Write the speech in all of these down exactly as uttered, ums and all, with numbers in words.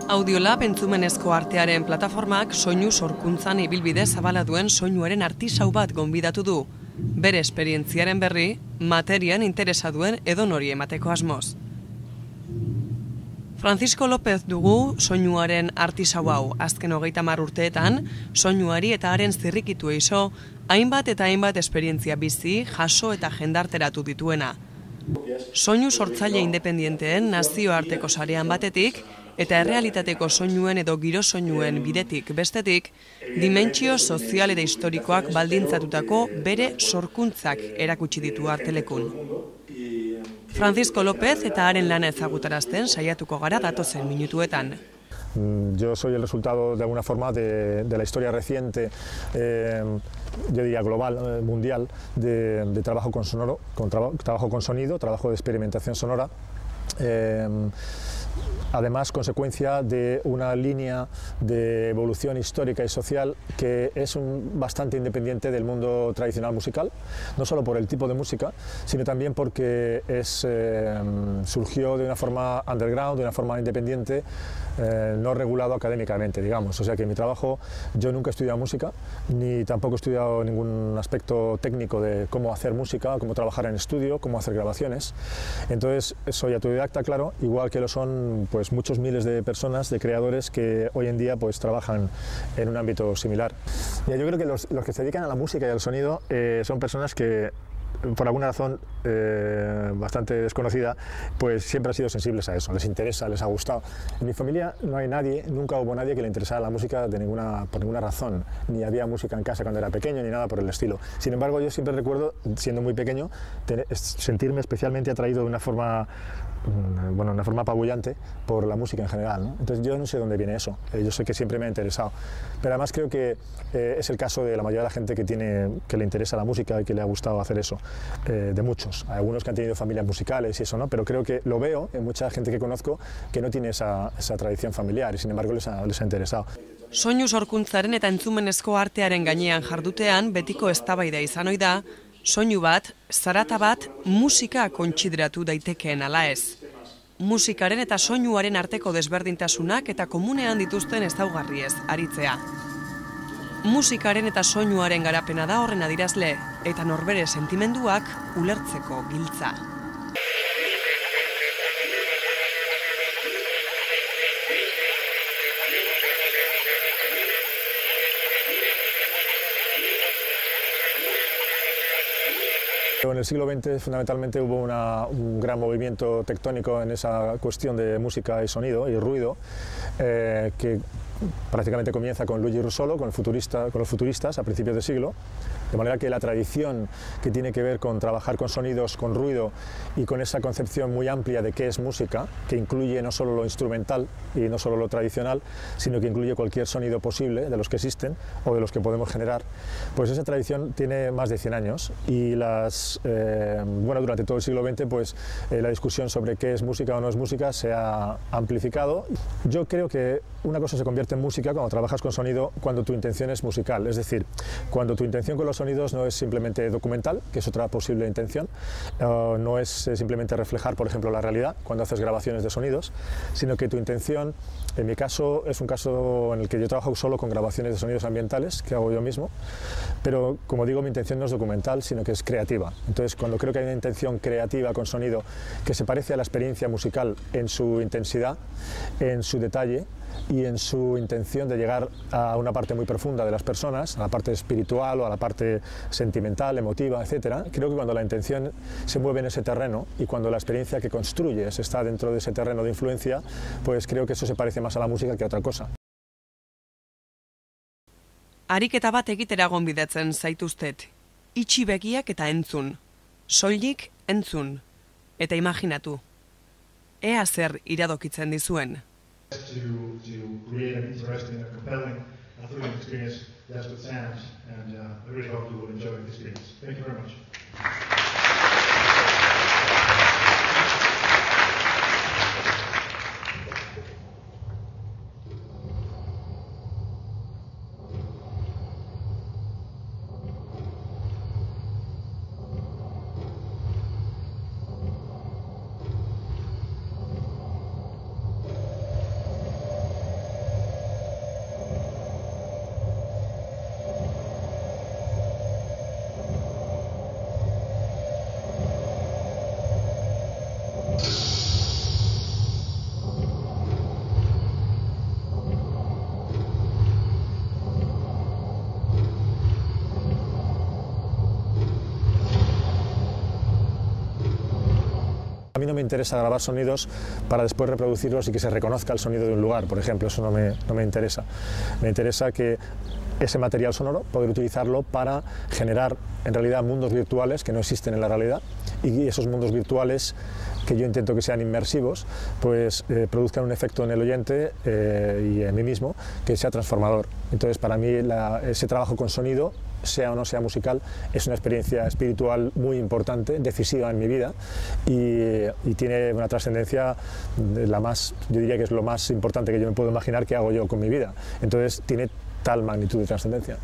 Audiolab entzumenezko artearen plataformak soinu sorkuntzan ibilbide zabala duen soinuaren artisau bat gonbidatu du. Bere esperientziaren berri, materian interesa duen edonori emateko asmoz. Francisco López dugu soinuaren artisau hau. Azken hogeita hamar urteetan, soinuari eta haren zirrikitu eiso, hainbat eta hainbat esperientzia bizi, jaso eta jendarteratu dituena. Soinu sortzaile independienteen nazioarteko sarean batetik, eta errealitateko soinuen edo giro soinuen bidetik bestetik, dimentsio sozial eta historikoak baldintzatutako bere sorkuntzak erakutsi ditu artelekun. Francisco López eta haren lana ezagutarazten saiatuko gara datozen minutuetan. Yo soy el resultado de alguna forma de, de la historia reciente, eh, yo diría global, eh, mundial, de, de trabajo con sonoro, con traba, trabajo con sonido, trabajo de experimentación sonora. Eh, Además, consecuencia de una línea de evolución histórica y social que es un, bastante independiente del mundo tradicional musical, no solo por el tipo de música, sino también porque es, eh, surgió de una forma underground, de una forma independiente, eh, no regulado académicamente, digamos. O sea que en mi trabajo yo nunca he estudiado música, ni tampoco he estudiado ningún aspecto técnico de cómo hacer música, cómo trabajar en estudio, cómo hacer grabaciones. Entonces soy autodidacta, claro, igual que lo son pues muchos miles de personas, de creadores que hoy en día pues trabajan en un ámbito similar. Ya, yo creo que los, los que se dedican a la música y al sonido eh, son personas que por alguna razón eh, bastante desconocida, pues siempre han sido sensibles a eso, les interesa, les ha gustado. En mi familia no hay nadie, nunca hubo nadie que le interesara la música de ninguna, por ninguna razón, ni había música en casa cuando era pequeño, ni nada por el estilo. Sin embargo, yo siempre recuerdo, siendo muy pequeño, tener, sentirme especialmente atraído de una forma, bueno, una forma apabullante por la música en general, ¿no? Entonces yo no sé dónde viene eso, eh, yo sé que siempre me ha interesado, pero además creo que eh, es el caso de la mayoría de la gente que, tiene, que le interesa la música y que le ha gustado hacer eso, eh, de muchos. Hay algunos que han tenido familias musicales y eso, ¿no? Pero creo que lo veo en mucha gente que conozco que no tiene esa, esa tradición familiar y sin embargo les ha, les ha interesado. Soinu sorkuntzaren eta entzumenezko artearen gainean jardutean betiko eztabaida izan ohi da, soinu bat, zarata bat, musika kontsideratu daitekeen ala ez. Musikaren eta soinuaren arteko desberdintasunak eta komunean dituzten ezaugarriez aritzea. Musikaren eta soinuaren garapena da horren adirazle, eta norbere sentimenduak ulertzeko giltza. En el siglo veinte fundamentalmente hubo una, un gran movimiento tectónico en esa cuestión de música y sonido y ruido, eh, que prácticamente comienza con Luigi Russolo, con, el futurista, con los futuristas a principios de siglo, de manera que la tradición que tiene que ver con trabajar con sonidos, con ruido y con esa concepción muy amplia de qué es música, que incluye no solo lo instrumental y no solo lo tradicional, sino que incluye cualquier sonido posible de los que existen o de los que podemos generar, pues esa tradición tiene más de cien años y las, eh, bueno, durante todo el siglo veinte pues, eh, la discusión sobre qué es música o no es música se ha amplificado. Yo creo que una cosa se convierte en música cuando trabajas con sonido, cuando tu intención es musical, es decir, cuando tu intención con los sonidos no es simplemente documental, que es otra posible intención, uh, no es eh, simplemente reflejar, por ejemplo, la realidad cuando haces grabaciones de sonidos, sino que tu intención, en mi caso, es un caso en el que yo trabajo solo con grabaciones de sonidos ambientales, que hago yo mismo, pero como digo, mi intención no es documental, sino que es creativa. Entonces, cuando creo que hay una intención creativa con sonido que se parece a la experiencia musical en su intensidad, en su detalle, y en su intención de llegar a una parte muy profunda de las personas, a la parte espiritual o a la parte sentimental, emotiva, etcétera. Creo que cuando la intención se mueve en ese terreno y cuando la experiencia que construyes está dentro de ese terreno de influencia, pues creo que eso se parece más a la música que a otra cosa. Ariketa bat egitera gonbidatzen zaituztet. Itxi begiak eta entzun. Soilik entzun. Eta imaginatu. Ea zer iradokitzen dizuen. To, to create an interesting and compelling uh, thrilling experience just with sounds, and uh, I really hope you will enjoy the experience. Thank you very much. me interesa grabar sonidos para después reproducirlos y que se reconozca el sonido de un lugar, por ejemplo, eso no me, no me interesa. Me interesa que ese material sonoro, poder utilizarlo para generar en realidad mundos virtuales que no existen en la realidad, y esos mundos virtuales que yo intento que sean inmersivos, pues eh, produzcan un efecto en el oyente eh, y en mí mismo que sea transformador. Entonces, para mí la, ese trabajo con sonido, sea o no sea musical, es una experiencia espiritual muy importante, decisiva en mi vida, y, y tiene una trascendencia, la más, yo diría que es lo más importante que yo me puedo imaginar que hago yo con mi vida. Entonces tiene tal magnitud de trascendencia.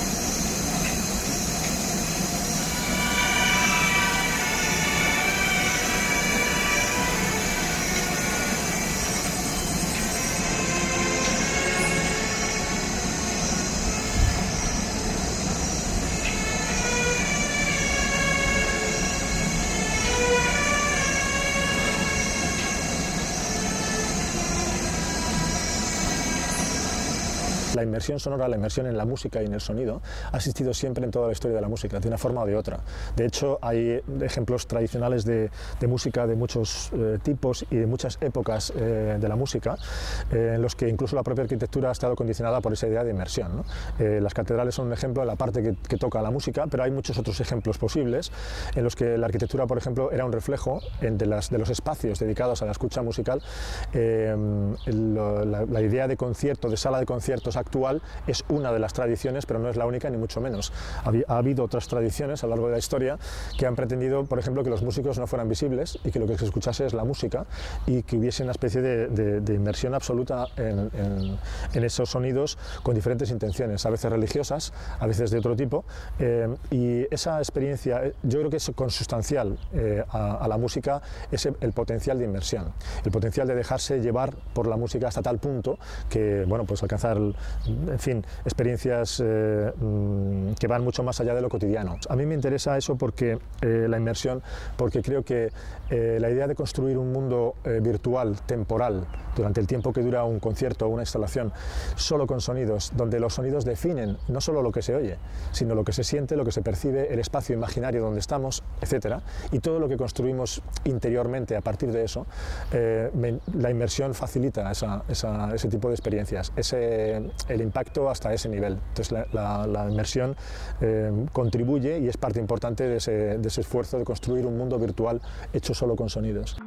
La inmersión sonora, la inmersión en la música y en el sonido ha existido siempre en toda la historia de la música, de una forma o de otra. De hecho, hay ejemplos tradicionales de, de música de muchos eh, tipos y de muchas épocas eh, de la música, eh, en los que incluso la propia arquitectura ha estado condicionada por esa idea de inmersión, ¿no? Eh, las catedrales son un ejemplo de la parte que, que toca la música, pero hay muchos otros ejemplos posibles en los que la arquitectura, por ejemplo, era un reflejo de, las, de los espacios dedicados a la escucha musical. Eh, lo, la, la idea de concierto, de sala de conciertos actual es una de las tradiciones, pero no es la única ni mucho menos. Ha, ha habido otras tradiciones a lo largo de la historia que han pretendido, por ejemplo, que los músicos no fueran visibles y que lo que se escuchase es la música, y que hubiese una especie de, de, de inmersión absoluta en, en, en esos sonidos con diferentes intenciones, a veces religiosas, a veces de otro tipo, eh, y esa experiencia yo creo que es consustancial eh, a, a la música, es el potencial de inmersión, el potencial de dejarse llevar por la música hasta tal punto que, bueno, pues alcanzar, en fin, experiencias eh, que van mucho más allá de lo cotidiano. A mí me interesa eso porque eh, la inmersión, porque creo que eh, la idea de construir un mundo eh, virtual, temporal, durante el tiempo que dura un concierto o una instalación, solo con sonidos, donde los sonidos definen no solo lo que se oye, sino lo que se siente, lo que se percibe, el espacio imaginario donde estamos, etcétera, y todo lo que construimos interiormente a partir de eso, eh, me, la inmersión facilita esa, esa, ese tipo de experiencias, ese, el impacto hasta ese nivel. Entonces la, la, la inmersión eh, contribuye y es parte importante de ese, de ese esfuerzo de construir un mundo virtual hecho solo con sonidos.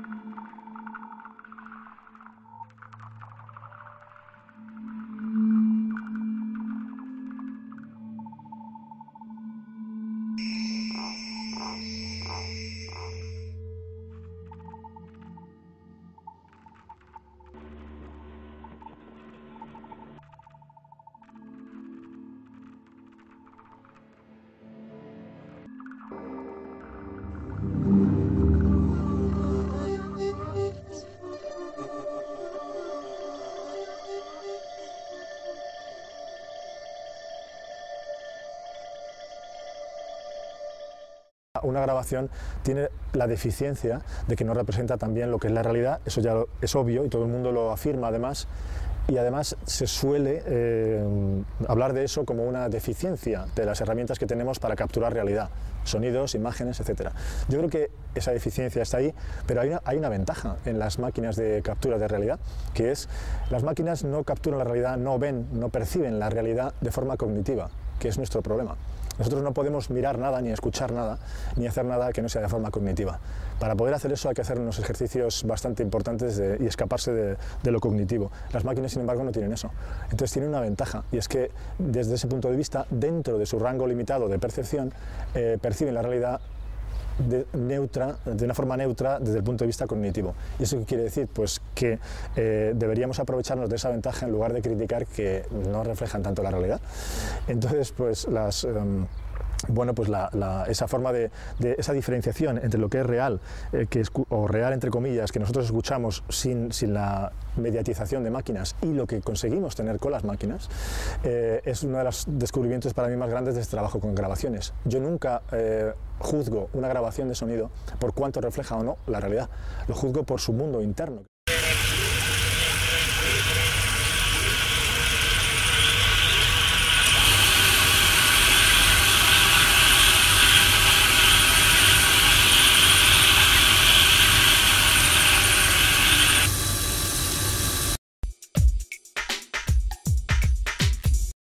Una grabación tiene la deficiencia de que no representa también lo que es la realidad, eso ya es obvio y todo el mundo lo afirma además, y además se suele eh, hablar de eso como una deficiencia de las herramientas que tenemos para capturar realidad, sonidos, imágenes, etcétera. Yo creo que esa deficiencia está ahí, pero hay una, hay una ventaja en las máquinas de captura de realidad, que es las máquinas no capturan la realidad, no ven, no perciben la realidad de forma cognitiva, que es nuestro problema. Nosotros no podemos mirar nada, ni escuchar nada, ni hacer nada que no sea de forma cognitiva. Para poder hacer eso hay que hacer unos ejercicios bastante importantes de, y escaparse de, de lo cognitivo. Las máquinas, sin embargo, no tienen eso. Entonces tienen una ventaja, y es que desde ese punto de vista, dentro de su rango limitado de percepción, eh, perciben la realidad De, neutra, de una forma neutra desde el punto de vista cognitivo. ¿Y eso qué quiere decir? Pues que eh, deberíamos aprovecharnos de esa ventaja en lugar de criticar que no reflejan tanto la realidad. Entonces, pues las... Um, Bueno, pues la, la, esa forma de, de esa diferenciación entre lo que es real, eh, que es, o real entre comillas, que nosotros escuchamos sin, sin la mediatización de máquinas, y lo que conseguimos tener con las máquinas, eh, es uno de los descubrimientos para mí más grandes de este trabajo con grabaciones. Yo nunca eh, juzgo una grabación de sonido por cuánto refleja o no la realidad, lo juzgo por su mundo interno.